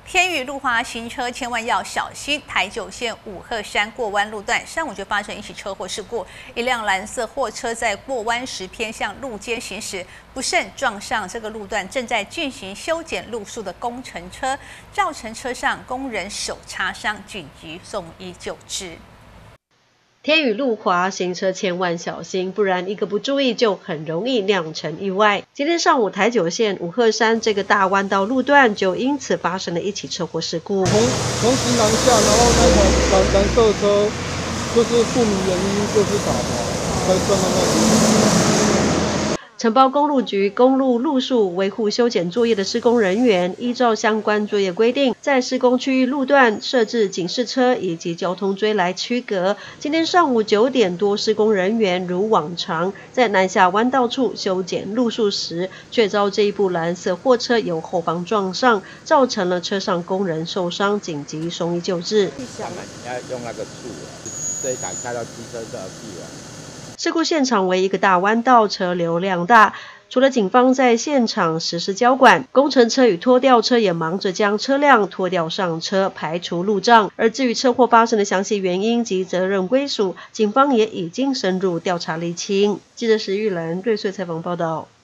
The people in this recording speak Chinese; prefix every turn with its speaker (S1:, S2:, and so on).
S1: 天雨路滑，行车千万要小心。台九线五鹤山过弯路段，上午就发生一起车祸事故，一辆蓝色货车在过弯时偏向路肩行驶，不慎撞上这个路段正在进行修剪路树的工程车，造成车上工人手擦伤，紧急送医救治。
S2: 天雨路滑，行车千万小心，不然一个不注意就很容易酿成意外。今天上午，台九线五鹤山这个大弯道路段就因此发生了一起车祸事故。
S3: 从行廊下，然后那台蓝色车就是不明原因就是打滑，才撞到那里。
S2: 承包公路局公路路树维护修剪作业的施工人员，依照相关作业规定，在施工区域路段设置警示车以及交通锥来区隔。今天上午9点多，施工人员如往常在南下弯道处修剪路树时，却遭这一部蓝色货车由后方撞上，造成了车上工人受伤，紧急送医救治。
S4: 当然你要用那个树啊，这一台开到机车这地啊。
S2: 事故现场为一个大弯道，车流量大。除了警方在现场实施交管，工程车与拖吊车也忙着将车辆拖吊上车，排除路障。而至于车祸发生的详细原因及责任归属，警方也已经深入调查厘清。记者石玉兰瑞穗采访报道。